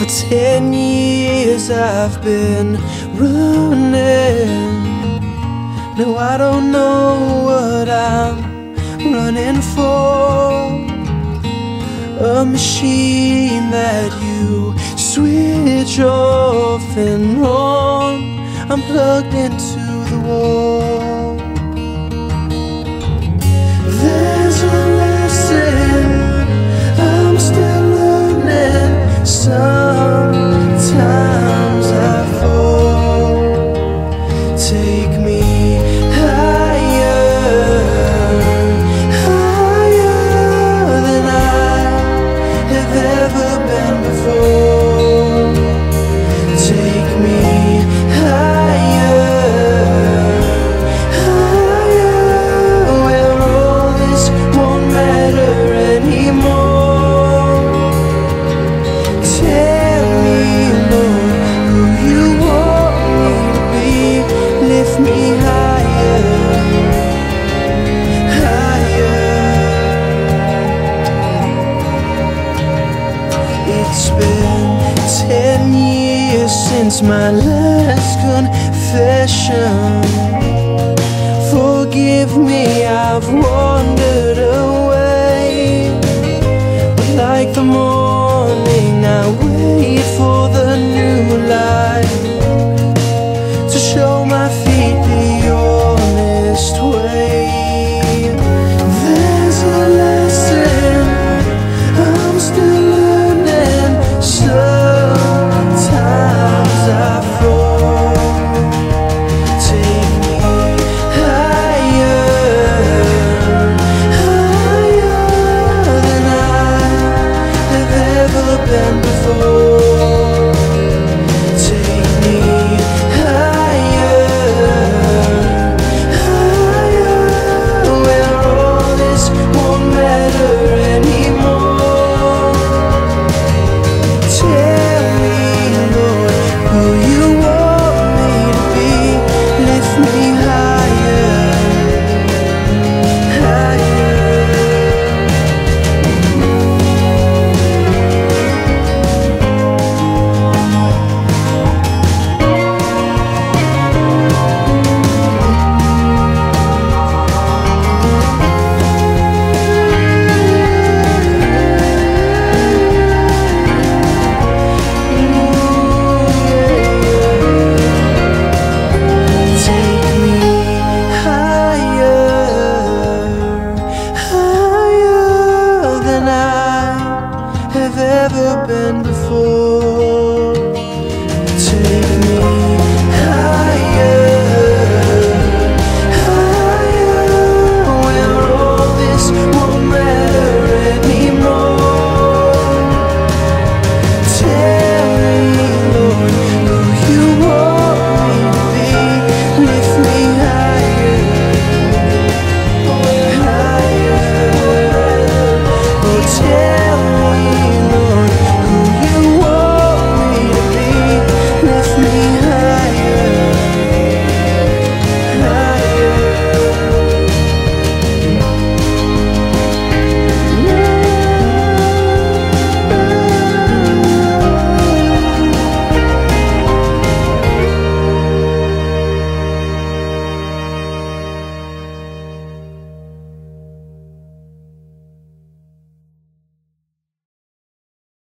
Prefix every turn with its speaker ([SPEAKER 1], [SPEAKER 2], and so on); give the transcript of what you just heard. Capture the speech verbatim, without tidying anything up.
[SPEAKER 1] Ten years I've been running. No, I don't know what I'm running for. A machine that you switch off and on. I'm plugged into the wall. There's a lesson I'm still learning. Sometimes I fall. Take me higher, higher than I have ever been before. Take me higher, higher, where all this won't matter anymore. Tell me, Lord, who you want me to be. Lift me higher, higher. It's been ten years since my last confession. Forgive me, I've wandered away. But like the morning, I wait for the new light.